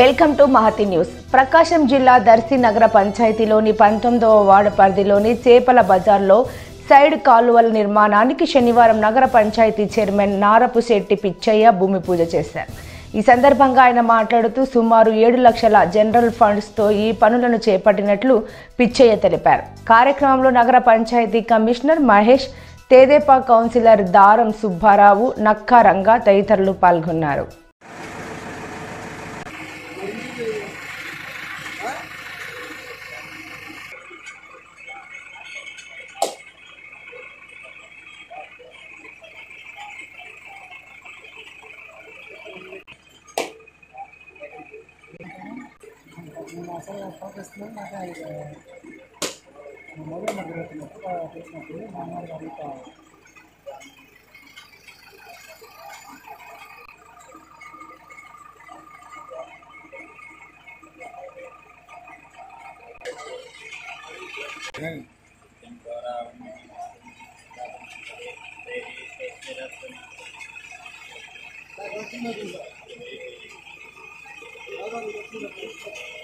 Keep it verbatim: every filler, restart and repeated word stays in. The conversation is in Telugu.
Welcome to Mahathi news. Prakasam జిల్లా దర్శి నగర పంచాయతీలోని పంతొమ్మిదవ వార్డు పరిధిలోని చేపల బజార్లో సైడ్ కాలువల నిర్మాణానికి శనివారం నగర పంచాయతీ చైర్మన్ నారపు శెట్టి పిచ్చయ్య భూమి పూజ చేశారు. ఈ సందర్భంగా ఆయన మాట్లాడుతూ సుమారు ఏడు లక్షల జనరల్ ఫండ్స్తో ఈ పనులను చేపట్టినట్లు పిచ్చయ్య తెలిపారు. కార్యక్రమంలో నగర పంచాయతీ కమిషనర్ మహేష్, తెదేపా కౌన్సిలర్ దారం సుబ్బారావు, నక్కా రంగా తదితరులు పాల్గొన్నారు. Hey.